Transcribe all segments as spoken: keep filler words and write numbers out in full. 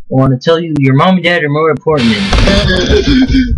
want to tell you your mom and dad are more important than you.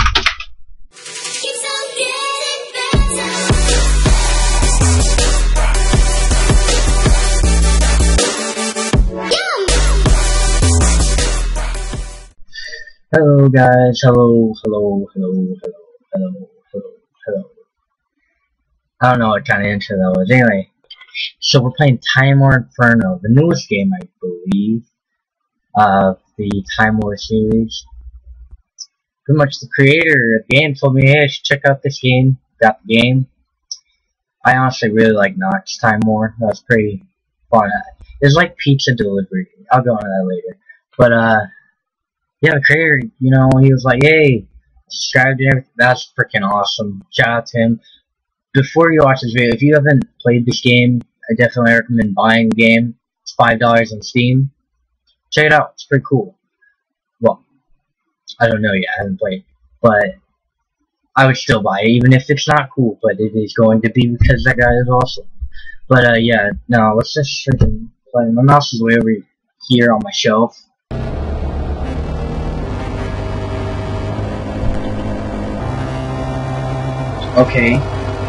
Hello guys, hello, hello, hello, hello, hello, hello, hello. I don't know what kind of intro that was. Anyway, so we're playing Time War Inferno, the newest game, I believe, of the Time War series. Pretty much the creator of the game told me, hey, I should check out this game. Got the game. I honestly really like Nox Time War. That was pretty fun. It's like pizza delivery. I'll go into that later. But, uh, yeah, the creator, you know, he was like, hey, subscribe to everything. That's freaking awesome. Shout out to him. Before you watch this video, if you haven't played this game, I definitely recommend buying the game. It's five dollars on Steam. Check it out. It's pretty cool. Well, I don't know yet. I haven't played. But I would still buy it, even if it's not cool. But it is going to be because that guy is awesome. But, uh, yeah, no, let's just freaking play. My mouse is way over here on my shelf. Okay.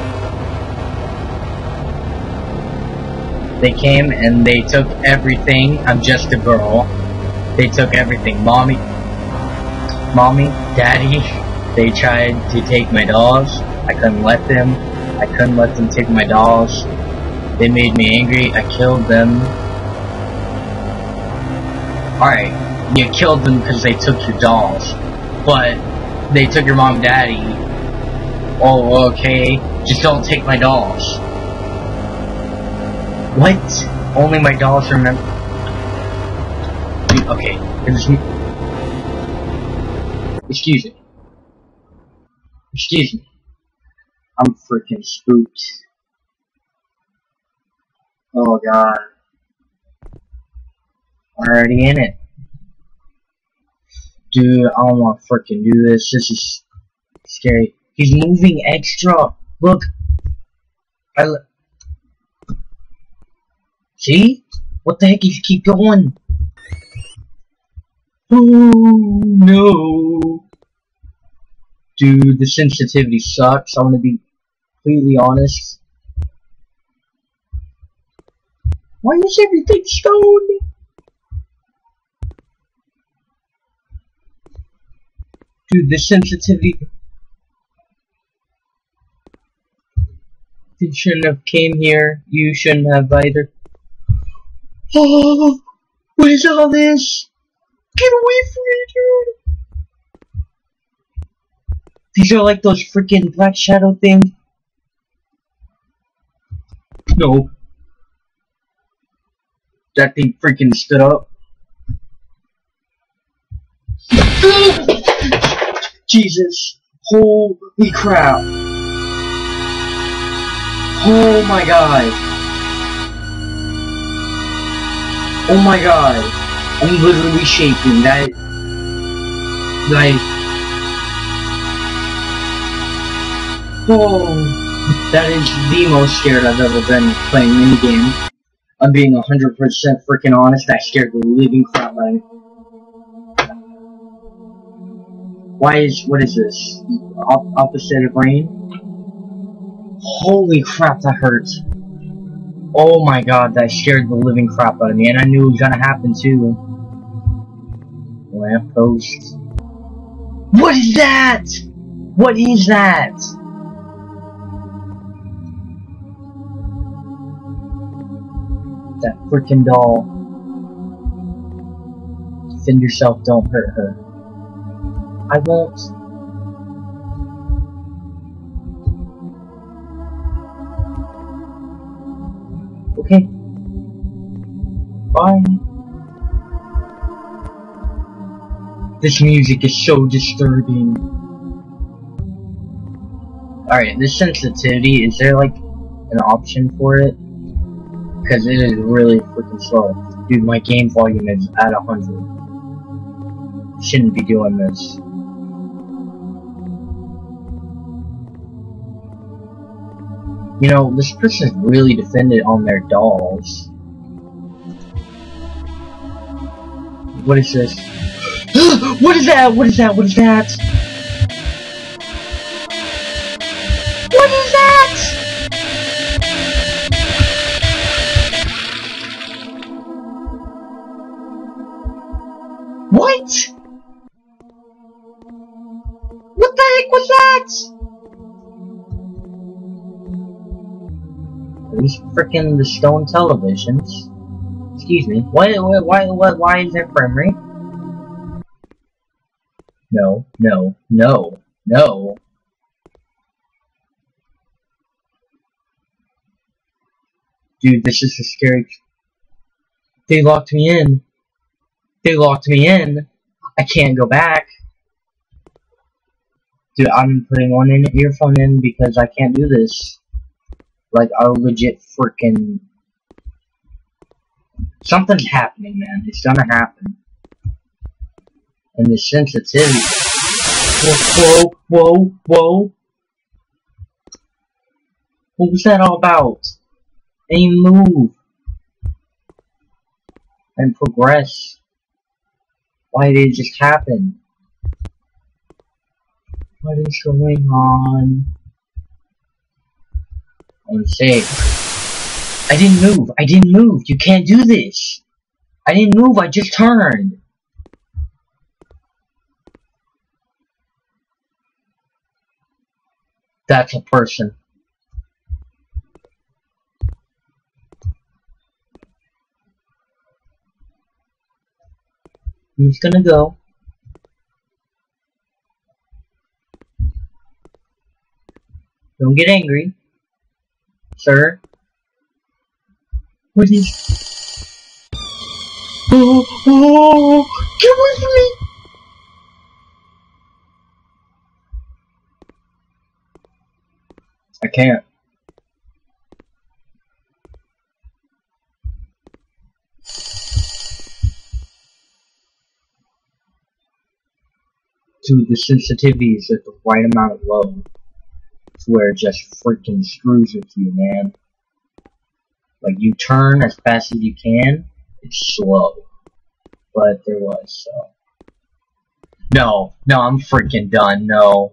They came and they took everything. I'm just a girl. They took everything. Mommy, mommy, daddy. They tried to take my dolls. I couldn't let them. I couldn't let them take my dolls. They made me angry. I killed them. Alright, you killed them because they took your dolls. But they took your mom and daddy. Oh, okay. Just don't take my dolls. What? Only my dolls remember. Okay. Excuse me. Excuse me. I'm freaking spooked. Oh god. Already in it. Dude, I don't want to freaking do this. This is scary. He's moving extra. Look. I l See? What the heck if you keep going? Oh no. Dude, the sensitivity sucks. I'm gonna be completely honest. Why is everything stone? Dude, the sensitivity. You shouldn't have came here. You shouldn't have either. Oh, what is all this? Get away from me, dude! These are like those freaking Black Shadow things. No. That thing freaking stood up. Jesus. Holy crap. Oh my god. Oh my god. I'm literally shaking. That like oh, that is the most scared I've ever been playing any game. I'm being one hundred percent freaking honest. That scared the living crap out of me. Why is what is this? Op opposite of rain? Holy crap, that hurts. Oh my god, that scared the living crap out of me, and I knew it was gonna happen too. Lamppost. What is that? What is that? That freaking doll. Defend yourself, don't hurt her. I won't. Okay. Bye. This music is so disturbing. Alright, this sensitivity, is there like an option for it? Because it is really freaking slow. Dude, my game volume is at one hundred. Shouldn't be doing this. You know, this person's really dependent on their dolls. What is this? What is that? What is that? What is that? What is that? What? What the heck was that? These frickin' the stone televisions. Excuse me. Why? Why? Why? Why, why is there frame rate? No. No. No. No. Dude, this is a scary. They locked me in. They locked me in. I can't go back. Dude, I'm putting one in earphone in because I can't do this. Like, a legit freaking. Something's happening, man. It's gonna happen. And the sensitivity. Whoa, whoa, whoa, whoa. What was that all about? And move. And progress. Why did it just happen? What is going on? I'm safe. I didn't move. I didn't move. You can't do this. I didn't move. I just turned. That's a person. I'm just gonna go. Don't get angry, sir. What is? Oh, oh, get away from me! I can't. Dude, the sensitivity is at the right amount of low to where it just freaking screws with you, man. Like, you turn as fast as you can, it's slow. But there was, so. No, no, I'm freaking done, no.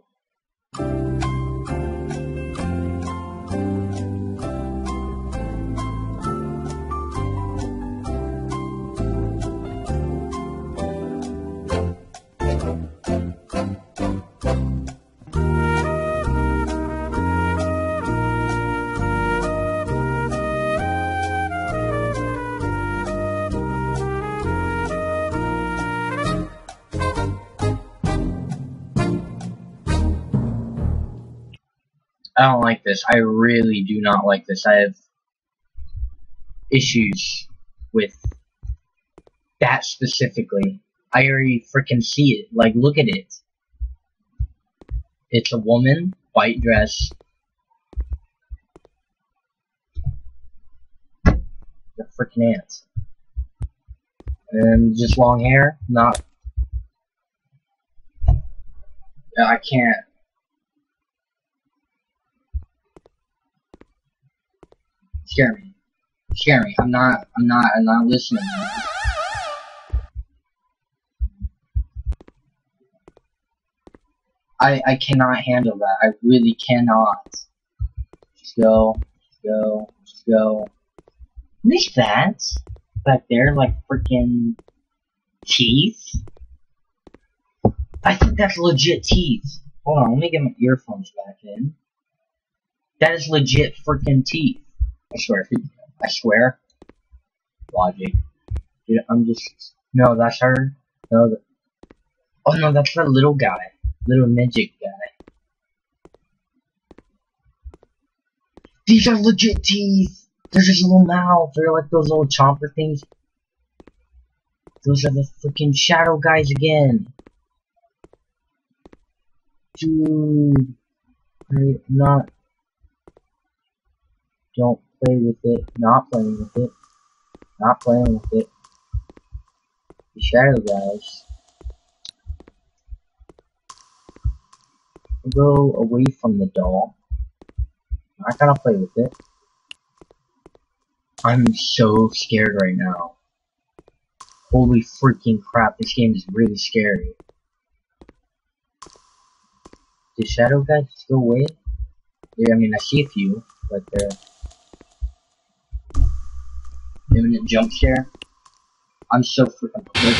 I don't like this. I really do not like this. I have issues with that specifically. I already freaking see it. Like, look at it. It's a woman, white dress. The freaking ants. And just long hair. Not. I can't. Scare me. Scare me. I'm not, I'm not, I'm not listening. I, I cannot handle that. I really cannot. Just go, just go, just go. What is that? Back there, like freaking teeth? I think that's legit teeth. Hold on, let me get my earphones back in. That is legit freaking teeth. I swear, I swear. Logic. Dude, I'm just. No, that's her. No, the, oh no, that's the little guy. Little midget guy. These are legit teeth! They're just little mouths. They're like those little chomper things. Those are the freaking shadow guys again. Dude. I'm not. Don't play with it. Not playing with it. Not playing with it. The shadow guys. Go away from the doll. I'm not gonna play with it. I'm so scared right now. Holy freaking crap, this game is really scary. Did shadow guys go away? Yeah, I mean, I see a few, but they're... Imminent jump scare. I'm so freaking quick.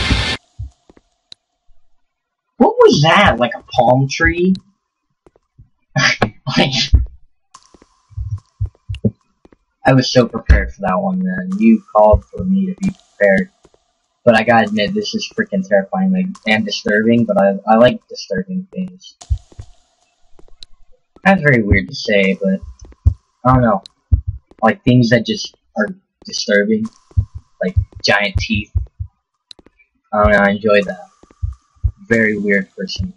What was that? Like a palm tree? Like... I was so prepared for that one, man. You called for me to be prepared. But I gotta admit, this is freaking terrifying, like, and disturbing, but I, I like disturbing things. That's very weird to say, but, I don't know. Like, things that just are disturbing. Like, giant teeth. I don't know, I enjoy that. Very weird person.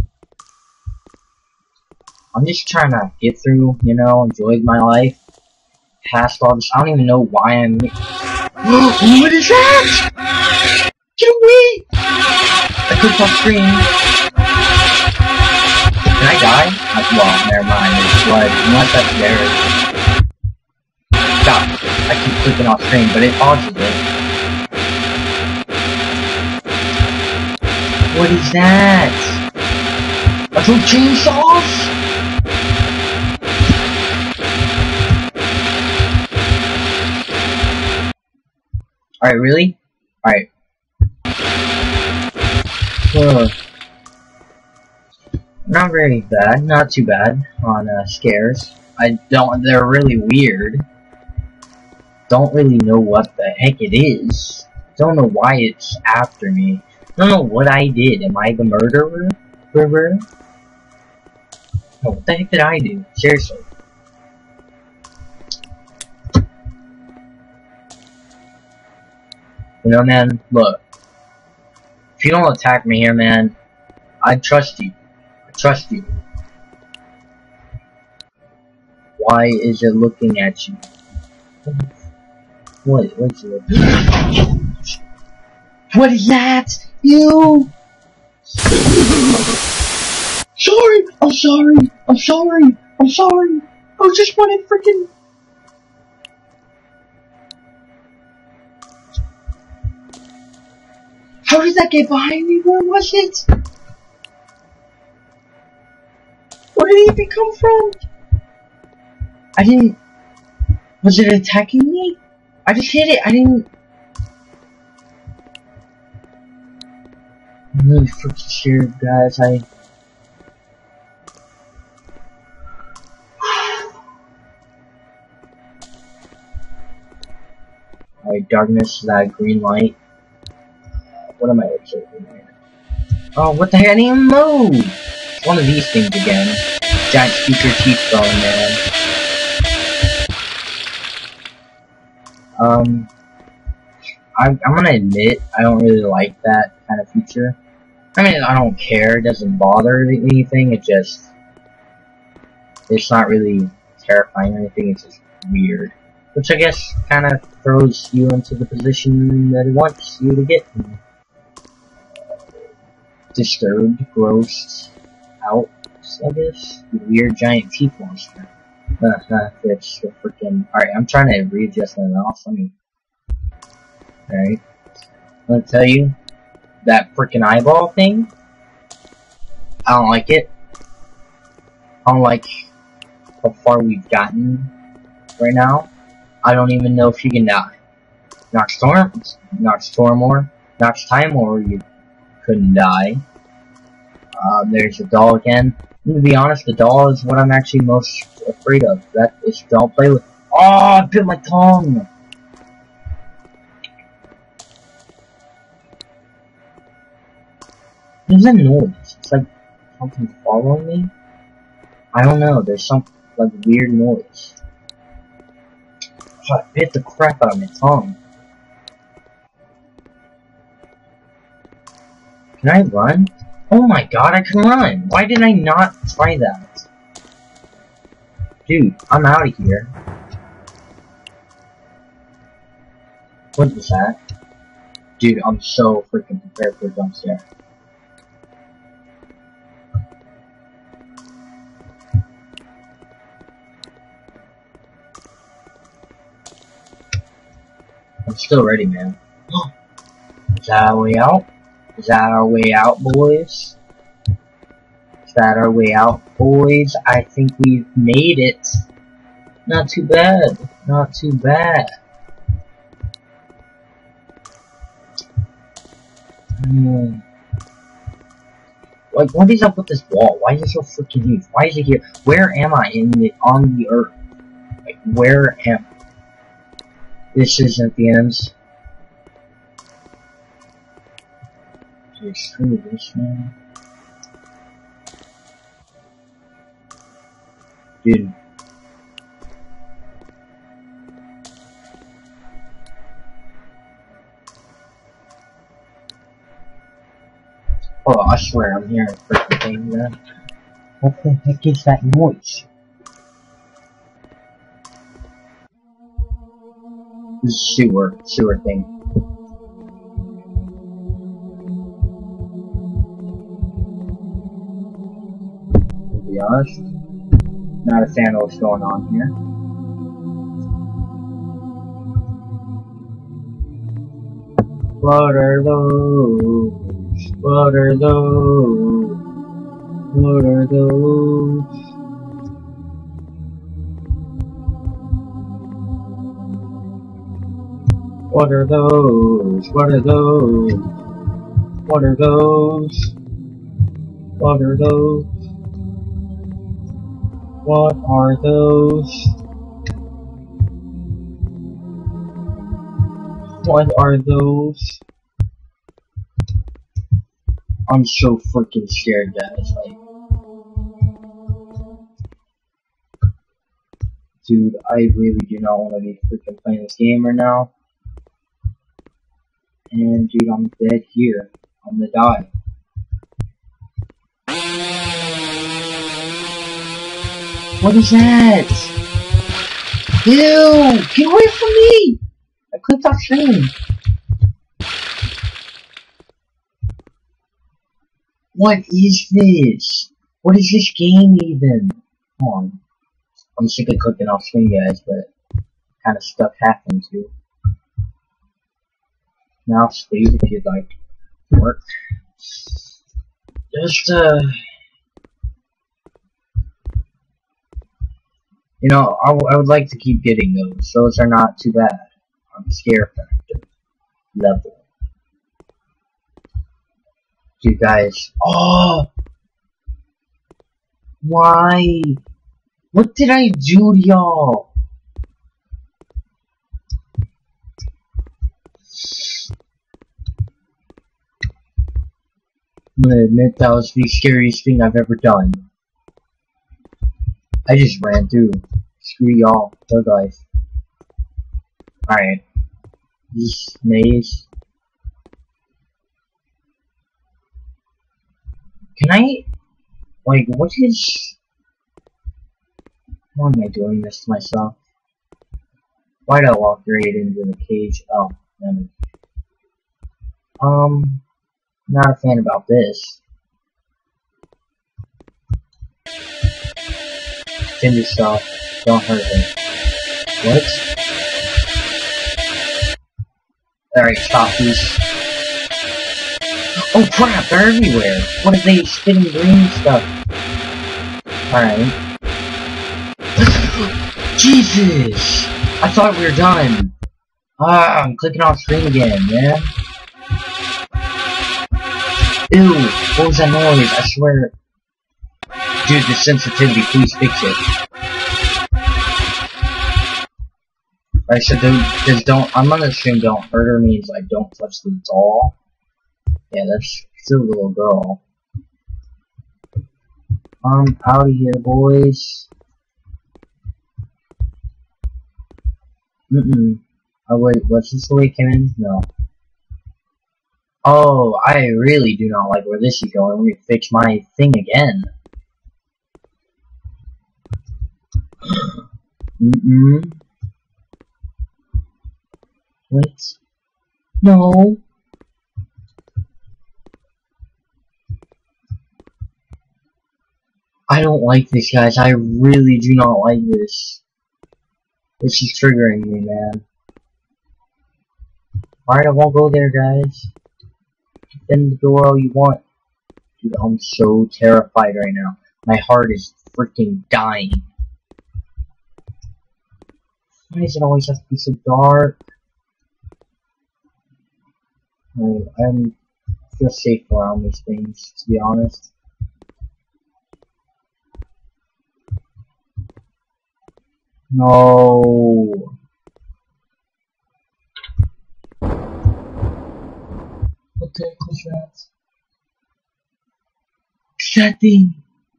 I'm just trying to get through, you know, enjoy my life. Past all this, I don't even know why I'm. What is that? Get away! I clicked off screen. Can I die? I, well, never mind. There's blood. Unless that's there. Stop. I keep clicking off screen, but it pauses it. What is that? Are those chainsaws? Alright, really? Alright. Uh, not very bad, not too bad on uh, scares. I don't, they're really weird. Don't really know what the heck it is. Don't know why it's after me. Don't know what I did. Am I the murderer? Murderer? No, what the heck did I do? Seriously. You know, man, look. If you don't attack me here, man, I trust you. I trust you. Why is it looking at you? What? What's it looking at? What is that? You! Sorry! I'm sorry! I'm sorry! I'm sorry! I just wanted freaking... How did that get behind me? Where was it? Where did it even come from? I didn't... Was it attacking me? I just hit it. I didn't... I'm really freaking scared, guys. I... Alright, darkness, that green light. What am I actually doing here? Oh, what the heck? I didn't even move! It's one of these things again. Giant speaker teeth phone, man. Um, I'm, I'm gonna admit, I don't really like that kind of feature. I mean, I don't care, it doesn't bother anything, it just... It's not really terrifying or anything, it's just weird. Which I guess kind of throws you into the position that it wants you to get in. Disturbed, grossed out, I guess. Weird giant teeth monster. Uh, uh, it's the freaking. Alright, I'm trying to readjust my mouse. Let me. Alright. I'm gonna tell you, that freaking eyeball thing, I don't like it. I don't like how far we've gotten right now. I don't even know if you can die. Nox Storm, Nox Tormor, Nox Timor, you couldn't die. Uh, there's the doll again. And to be honest, the doll is what I'm actually most afraid of. That is, don't play with. Oh, I bit my tongue. There's a noise. It's like something following me. I don't know. There's some like weird noise. Oh, I bit the crap out of my tongue. Can I run? Oh my god, I can run! Why did I not try that? Dude, I'm out of here. What was that? Dude, I'm so freaking prepared for a jump scare. I'm still ready, man. that our way out? Is that our way out, boys? Is that our way out, boys? I think we've made it. Not too bad. Not too bad. Hmm. Like, what is up with this wall? Why is it so freaking huge? Why is it here? Where am I in the on the earth? Like, where am I? This isn't the end. Just screw this, man. Dude. Oh, I swear I'm hearing freaking things, man. What the heck is that noise? This is sewer, sewer thing. To be honest, not a fan of what's going on here. What are those? What are those? What are those? What are those? What are those? What are those? What are those? What are those? What are those? I'm so freaking scared, guys. Like, dude, I really do not want to be freaking playing this game right now. And dude, I'm dead here. I'm gonna die. What is that? Ew! Get away from me! I clicked off screen. What is this? What is this game even? Come on. I'm sick of clicking off screen, guys, but kind of stuff happened too. Now, speed if you'd like to work. Just, uh. You know, I, I would like to keep getting those. Those are not too bad on the scare factor level. You guys. Oh! Why? What did I do to y'all? I'm gonna admit that was the scariest thing I've ever done. I just ran through. Screw y'all. Thug life. Alright. This maze. Can I, like, what is, why am I doing this to myself? Why did I walk right into the cage? Oh, damn it. Um, not a fan about this. Defend yourself, don't hurt him. What? Alright, stop these. Oh crap, they're everywhere! What if they spitting green stuff? Alright. Jesus! I thought we were done! Ah, I'm clicking off screen again, man. Ew, what was that noise? I swear. Dude, the sensitivity, please fix it. I said, dude, just don't, I'm gonna assume don't hurt her means like don't touch the doll. Yeah, that's still a little girl. I'm out of here, boys. Mm-mm. Oh, wait, what's this the way it came in? No. Oh, I really do not like where this is going. Let me fix my thing again. Mm-mm. What? No. I don't like this, guys. I really do not like this. This is triggering me, man. Alright, I won't go there, guys. defend the door all you want. Dude, I'm so terrified right now. My heart is freaking dying. Why does it always have to be so dark? I, I'm, I feel safe around these things, to be honest. No. What the heck was that? What's that thing?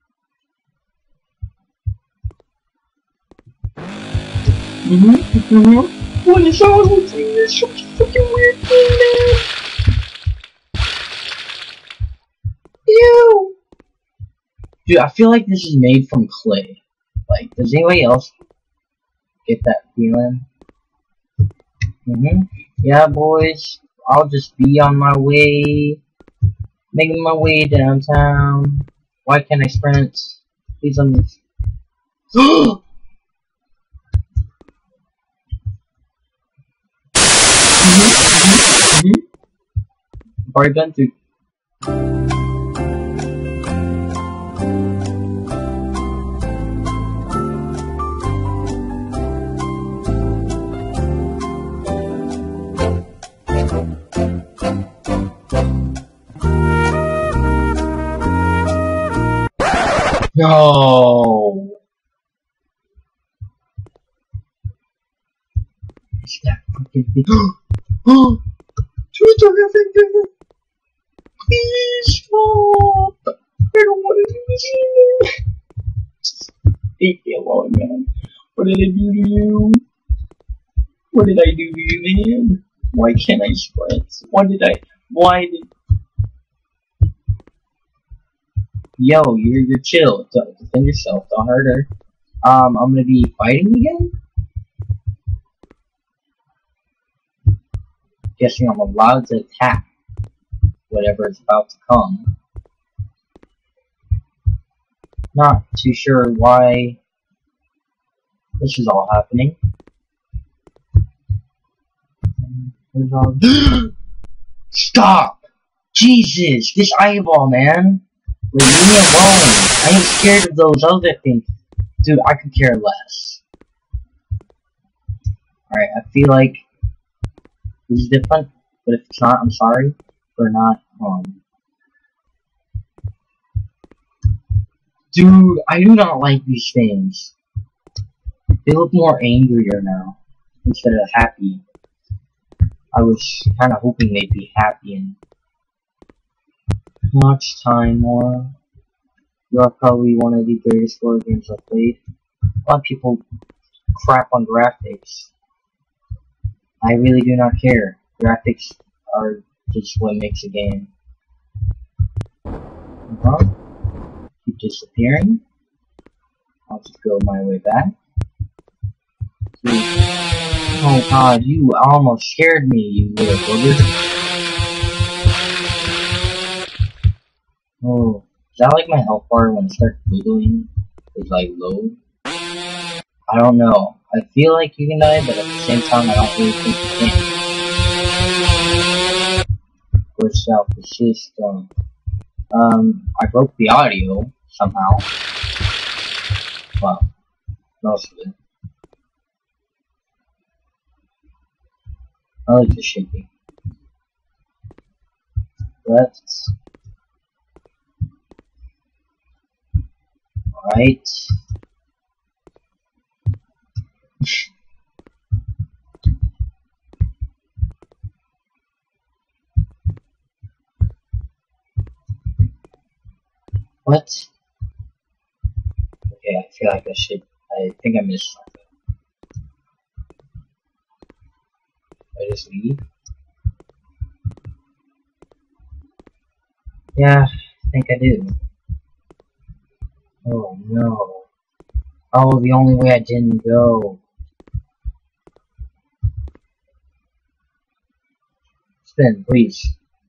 Mm-hmm, mm-hmm. What is all this thing? This such a fucking weird thing, man. Ew. Dude, I feel like this is made from clay. Like, does anybody else get that feeling? Mm-hmm. Yeah, boys. I'll just be on my way. Making my way downtown. Why can't I sprint? Please let me. mm-hmm, mm-hmm, mm-hmm. I've already been through. No. Is that fucking thing? Oh, two terrific. Please stop. I don't want to do this anymore. Just leave me alone, man. What did I do to you? What did I do to you, man? Why can't I sprint? Why did I? Why did? Yo, you're you're chill. Don't defend yourself. Don't hurt her. Um, I'm gonna be fighting again. Guessing I'm allowed to attack whatever is about to come. Not too sure why this is all happening. Stop! Jesus, this eyeball, man. Leave me alone. I ain't scared of those other things. Dude, I could care less. Alright, I feel like this is different, but if it's not, I'm sorry for not, um... Dude, I do not like these things. They look more angrier now, instead of happy. I was kinda hoping they'd be happy and... Much time more. You're probably one of the greatest horror games I've played. A lot of people crap on graphics. I really do not care. Graphics are just what makes a game. Uh-huh. Keep disappearing. I'll just go my way back. Oh god, you almost scared me, you little booger. Oh, is that like my health bar when it starts wiggling? It's like low? I don't know. I feel like you can die, but at the same time I don't really think you can. Glitched out the system. Um, I broke the audio, somehow. Well, most of it. I like the shaking. Left. Right. What? Okay, I feel like I should. I think I missed something. I just leave? Yeah, I think I do. Oh no. Oh, the only way I didn't go. Spin, please.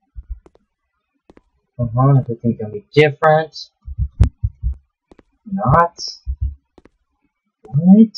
Uh-huh, everything's gonna be different. Not. What?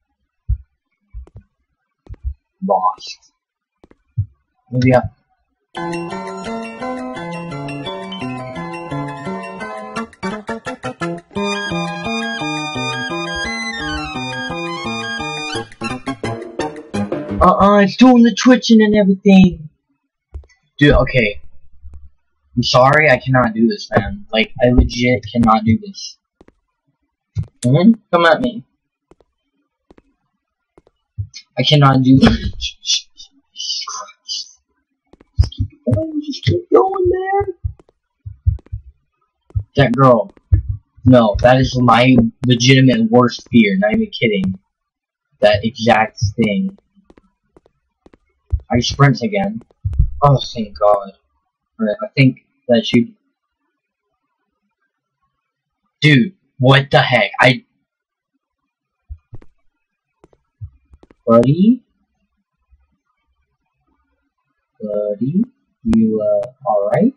Lost. Maybe I... Uh-uh, it's doing the twitching and everything. Dude, okay. I'm sorry, I cannot do this, man. Like, I legit cannot do this. Mm-hmm. Come at me. I cannot do this. Jesus Christ. Just keep going, just keep going, man. That girl. No, that is my legitimate worst fear, not even kidding. That exact thing. I sprint again. Oh, thank God. Alright, I think that should... Dude, what the heck? I... Buddy? Buddy? You, uh, alright?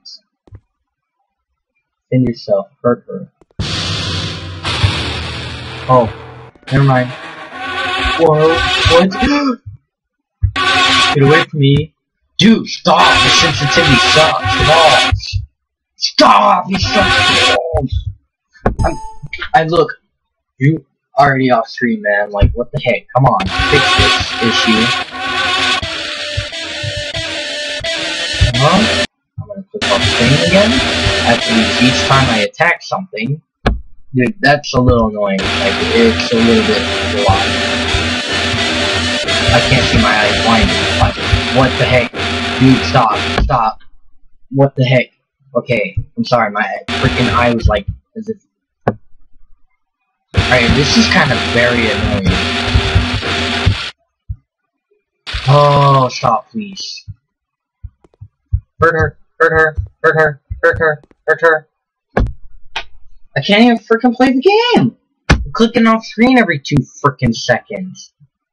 Defend yourself. Hurt her. Oh, never mind. Whoa, what? Get away from me. Dude, stop! The sensitivity sucks. Stop! Stop! You suck balls! I'm, I look, you already off screen, man. Like, what the heck? Come on, fix this issue. Huh? I'm gonna click off screen again. After each time I attack something. Dude, that's a little annoying. Like, it's a little bit a lot. I can't see my eyes blinded. Like, what the heck? Dude, stop. Stop. What the heck? Okay, I'm sorry, my freaking eye was like, as if... Alright, this is kind of very annoying. Oh, stop, please. Hurt her, hurt her, hurt her, hurt her, hurt her. I can't even freaking play the game! I'm clicking off screen every two freaking seconds.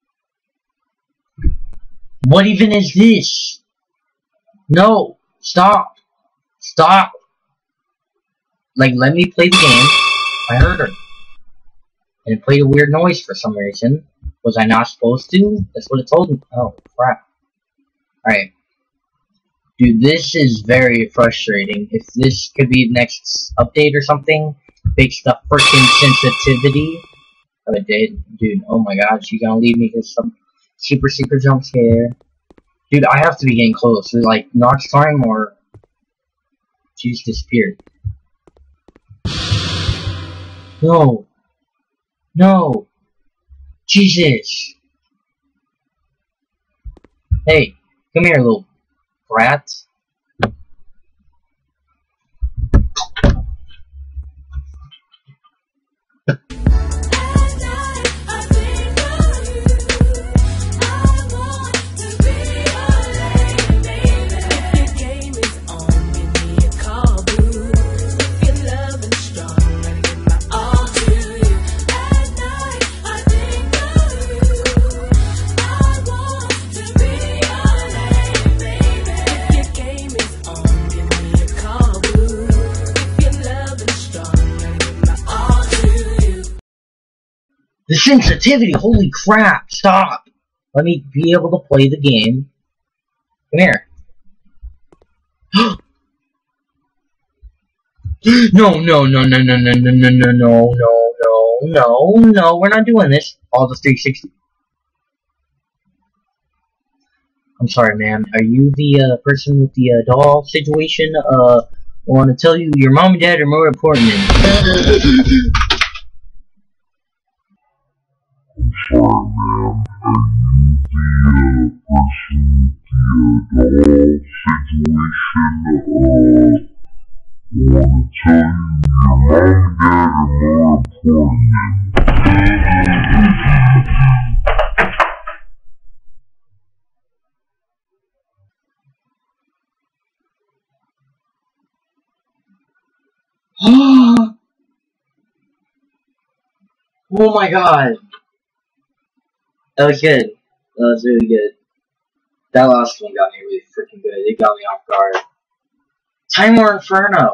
What even is this? No! Stop! Stop! Like, let me play the game. I heard her. And it played a weird noise for some reason. Was I not supposed to? That's what it told me. Oh, crap. Alright. Dude, this is very frustrating. If this could be next update or something, fix the freaking sensitivity of a did. Dude, oh my gosh, you gonna leave me with some super, super jump scare. Dude, I have to be getting close. Like, Notch time or... She just disappeared. No. No. Jesus. Hey, come here, little brat. The sensitivity, holy crap, stop! Let me be able to play the game. Come here. No, no, no, no, no, no, no, no, no, no, no, no, no, no, we're not doing this. All the three sixty. I'm sorry, ma'am. Are you the uh, person with the uh, doll situation? Uh, I want to tell you, your mom and dad are more important than you. Sorry, ma'am. Are you the uh, person with the uh, doll situation? Uh, I want to tell you, your mom and dad are more important than Oh my god. That was good. That was really good. That last one got me really freaking good. It got me off guard. Time War Inferno.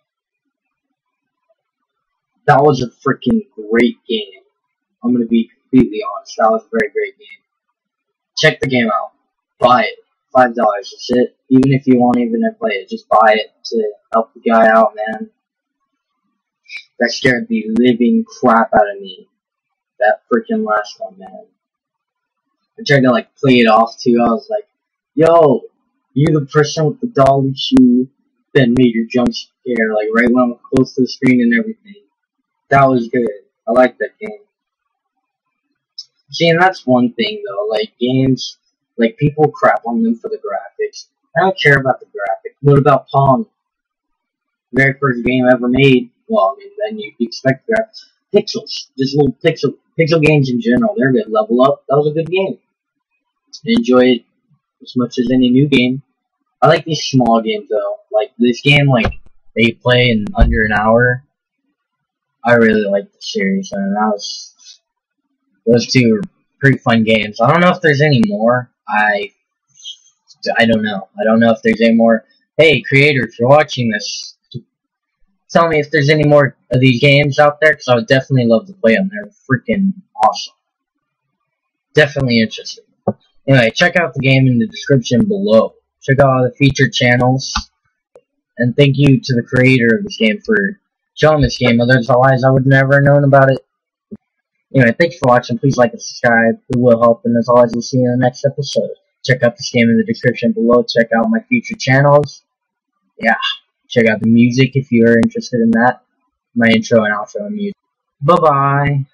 That was a freaking great game. I'm gonna be completely honest. That was a very great game. Check the game out. Buy it. five dollars. That's it. Even if you won't even play it, just buy it to help the guy out, man. That scared the living crap out of me. That freaking last one, man. I tried to like play it off too. I was like, yo, you're the person with the dolly shoe that made your jump scare, like right when I'm close to the screen and everything. That was good. I like that game. See, and that's one thing though, like games, like people crap on them for the graphics. I don't care about the graphics. What about Pong? Very first game ever made. Well, I mean, then you expect graphics. Pixels. Just little pixel, pixel games in general. They're good. Level Up. That was a good game. I enjoy it as much as any new game. I like these small games though. Like this game, like they play in under an hour. I really like the series, and that was those two are pretty fun games. I don't know if there's any more. I I don't know. I don't know if there's any more. Hey, creator, if you're watching this, tell me if there's any more of these games out there, because I would definitely love to play them. They're freaking awesome. Definitely interested. Anyway, check out the game in the description below. Check out all the featured channels. And thank you to the creator of this game for showing this game. Otherwise, I would never have known about it. Anyway, thanks for watching. Please like and subscribe. It will help. And as always, we'll see you in the next episode. Check out this game in the description below. Check out my featured channels. Yeah. Check out the music if you are interested in that. My intro and outro music. Bye-bye.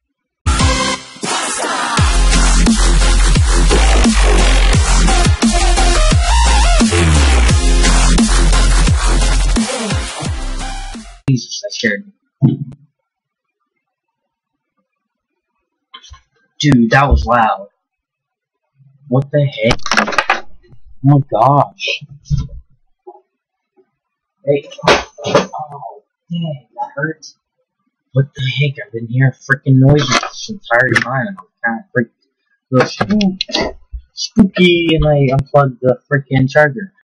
Jesus, that scared me. Dude, that was loud. What the heck? Oh my gosh. Hey. Oh, dang, that hurts. What the heck? I've been hearing freaking noises this entire time. I'm kind of freaked. It was spooky, and I unplugged the freaking charger.